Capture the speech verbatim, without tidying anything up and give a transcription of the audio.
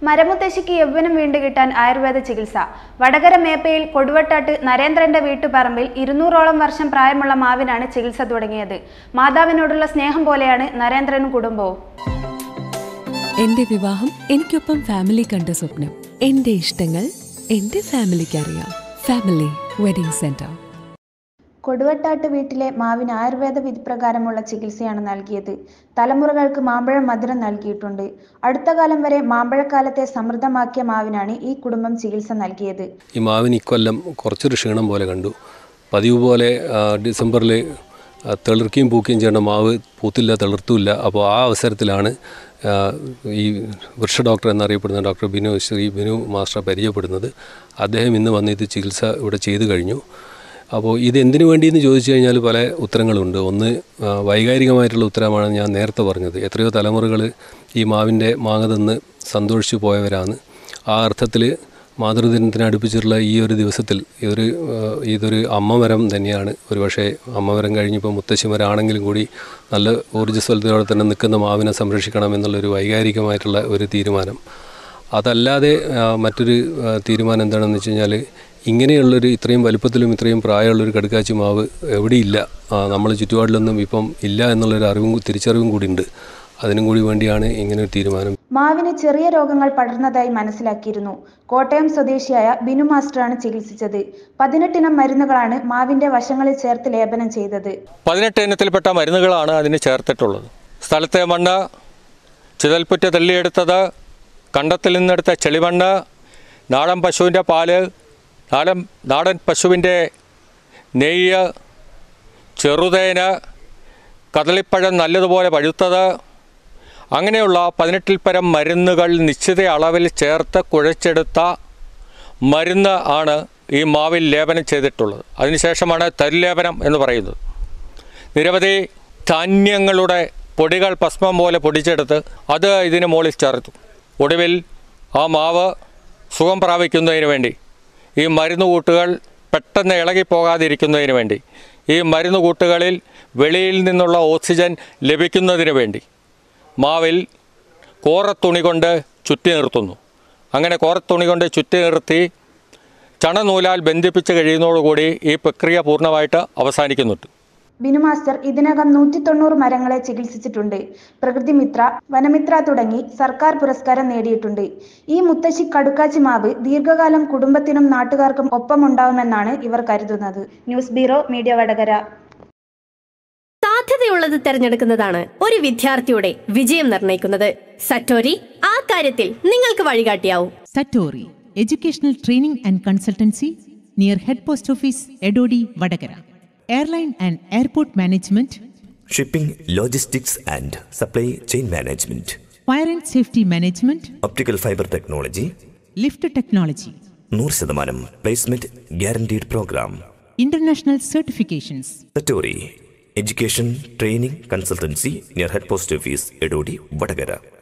മരമുത്തശ്ശിക്ക് യൗവനം വീണ്ടുകിട്ടാൻ ആയുർവേദ ചികിത്സ. വടകര മേപ്പയിൽ കൊടുവട്ടാട്ട് നരേന്ദ്രന്റെ വീട്ടുപറമ്പിൽ ഇരുന്നൂറോളം വർഷം പ്രായമുള്ള മാവിനാണ് ചികിത്സ തുടങ്ങിയത്. മാതാവിനോടുള്ള സ്നേഹം പോലെയാണ് നരേന്ദ്രനും കുടുംബവും. എന്റെ വിവാഹം എനിക്കൊപ്പം ഫാമിലി കണ്ട സ്വപ്നം. എന്റെ ഇഷ്ടങ്ങൾ എന്റെ ഫാമിലിക്ക് അറിയാം. Family wedding centre. കൊടുവട്ടാട്ട് വീട്ടിലെ മാവിന് ആയുർവേദ വിധിപ്രകാരമുള്ള ചികിത്സയാണ് നൽകിയത്. തലമുറകൾക്ക് മാമ്പഴം മധുരം നൽകിയിട്ടുണ്ട്. അടുത്ത കാലം വരെ മാമ്പഴക്കാലത്തെ സമൃദ്ധമാക്കിയ മാവിനാണ് ഈ കുടുംബം ചികിത്സ നൽകിയത്. ഈ മാവിന് ഇക്കൊല്ലം കുറച്ചൊരു ക്ഷീണം പോലെ കണ്ടു. പതിവ് പോലെ ഡിസംബറിൽ തെളിർക്കുകയും പൂക്കുകയും ചെയ്യേണ്ട മാവ് പൂത്തില്ല, തെളിർത്തുമില്ല. അപ്പോൾ ആ അവസരത്തിലാണ് ഈ വൃക്ഷ ഡോക്ടർ എന്നറിയപ്പെടുന്ന ഡോക്ടർ ബിനു ശ്രീ ബിനു മാസ്റ്റർ പരിചയപ്പെടുന്നത്. അദ്ദേഹം ഇന്ന് വന്ന് ഇത് ചികിത്സ ഇവിടെ ചെയ്തു കഴിഞ്ഞു. അപ്പോൾ ഇത് എന്തിനു വേണ്ടിയെന്ന് ചോദിച്ചു കഴിഞ്ഞാൽ പല ഉത്തരങ്ങളുണ്ട്. ഒന്ന് വൈകാരികമായിട്ടുള്ള ഉത്തരമാണ് ഞാൻ നേരത്തെ പറഞ്ഞത്. എത്രയോ തലമുറകൾ ഈ മാവിൻ്റെ മാങ്ങ തിന്ന് സന്തോഷിച്ചു പോയവരാണ്. ആ അർത്ഥത്തിൽ മാതൃദിനത്തിന് അടുപ്പിച്ചിട്ടുള്ള ഈ ഒരു ദിവസത്തിൽ ഇതൊരു ഇതൊരു അമ്മമരം തന്നെയാണ്. ഒരുപക്ഷെ അമ്മമരം കഴിഞ്ഞിപ്പോൾ മുത്തശ്ശിമരം ആണെങ്കിലും കൂടി നല്ല ഊർജ്ജസ്വലതയോടെ തന്നെ നിൽക്കുന്ന മാവിനെ സംരക്ഷിക്കണം എന്നുള്ളൊരു വൈകാരികമായിട്ടുള്ള ഒരു തീരുമാനം. അതല്ലാതെ മറ്റൊരു തീരുമാനം എന്താണെന്ന് വെച്ച് കഴിഞ്ഞാൽ ഇങ്ങനെയുള്ളൊരു ഇത്രയും വലുപ്പത്തിലും ഇത്രയും പ്രായമുള്ളൊരു കടുക്കാച്ചി മാവ് എവിടെയില്ല, നമ്മൾ ചുറ്റുപാടിലൊന്നും ഇപ്പം ഇല്ല എന്നുള്ളൊരു അറിവും തിരിച്ചറിവും കൂടി ഉണ്ട്. അതിനും കൂടി വേണ്ടിയാണ് ഇങ്ങനെ ഒരു തീരുമാനം. മാവിന് ചെറിയ രോഗങ്ങൾ പടർന്നതായി മനസ്സിലാക്കിയിരുന്നു. കോട്ടയം സ്വദേശിയായ ബിനു മാസ്റ്ററാണ് ചികിത്സിച്ചത്. പതിനെട്ടിനം മരുന്നുകളാണ് മാവിന്റെ വശങ്ങളിൽ ചേർത്ത് ലേപനം ചെയ്തത്. പതിനെട്ട് ഇനത്തിൽപ്പെട്ട മരുന്നുകളാണ് അതിന് ചേർത്തിട്ടുള്ളത്. സ്ഥലത്തെ മണ്ണ്, ചിതൽപ്പുറ്റ് തള്ളിയെടുത്തത്, കണ്ടത്തിൽ നിന്നെടുത്ത ചെളിമണ്ണ്, നാടൻ പശുവിൻ്റെ പാല്, നാടൻ നാടൻ പശുവിൻ്റെ നെയ്യ്, ചെറുതേന്, കദളിപ്പഴം നല്ലതുപോലെ പഴുത്തത്, അങ്ങനെയുള്ള പതിനെട്ടിൽ പരം മരുന്നുകൾ നിശ്ചിത അളവിൽ ചേർത്ത് കുഴച്ചെടുത്ത മരുന്ന് ആണ് ഈ മാവിൽ ലേപനം ചെയ്തിട്ടുള്ളത്. അതിനുശേഷമാണ് തരിലേപനം എന്ന് പറയുന്നത്. നിരവധി ധാന്യങ്ങളുടെ പൊടികൾ ഭസ്മം പോലെ പൊടിച്ചെടുത്ത് അത് ഇതിന് മുകളിൽ ചേർത്തു. ഒടുവിൽ ആ മാവ് സുഖം പ്രാപിക്കുന്നതിന് വേണ്ടി, ഈ മരുന്ന് കൂട്ടുകൾ പെട്ടെന്ന് ഇളകിപ്പോകാതിരിക്കുന്നതിന് വേണ്ടി, ഈ മരുന്ന് കൂട്ടുകളിൽ വെളിയിൽ നിന്നുള്ള ഓക്സിജൻ ലഭിക്കുന്നതിന് വേണ്ടി മാവിൽ കോറത്തുണി കൊണ്ട് ചുറ്റി നിർത്തുന്നു. അങ്ങനെ കോറത്തുണി കൊണ്ട് ചുറ്റി നിർത്തി ചണനൂലാൽ ബന്ധിപ്പിച്ച് കഴിയുന്നതോടുകൂടി ഈ പ്രക്രിയ പൂർണ്ണമായിട്ട് അവസാനിക്കുന്നുണ്ട്. ബിനു മാസ്റ്റർ ഇതിനകം നൂറ്റി തൊണ്ണൂറ് മരങ്ങളെ ചികിത്സിച്ചിട്ടുണ്ട്. പ്രകൃതിമിത്ര, വനമിത്ര തുടങ്ങി സർക്കാർ പുരസ്കാരം നേടിയിട്ടുണ്ട്. ഈ മുത്തശ്ശി കടുക്കാച്ചി മാവ് ദീർഘകാലം കുടുംബത്തിനും നാട്ടുകാർക്കും ഒപ്പമുണ്ടാവുമെന്നാണ് ഇവർ കരുതുന്നത്. News bureau, media Vadakara. സാധ്യതയുള്ളത് തിരഞ്ഞെടുക്കുന്നതാണ് ഒരു വിദ്യാർത്ഥിയുടെ വിജയം നിർണ്ണയിക്കുന്നത്. സറ്റോരി ആ കാര്യത്തിൽ നിങ്ങൾക്ക് വഴികാട്ടിയാവും. Satori educational training and consultancy near head post office, Edodi, Vadakara. Airline and Airport Management, Shipping, Logistics and Supply Chain Management, Fire and Safety Management, Optical Fiber Technology, Lift Technology, നൂറ് ശതമാനം Placement Guaranteed Program, International Certifications. Satori Education Training Consultancy near Head Post Office, Edodi, Vadagara.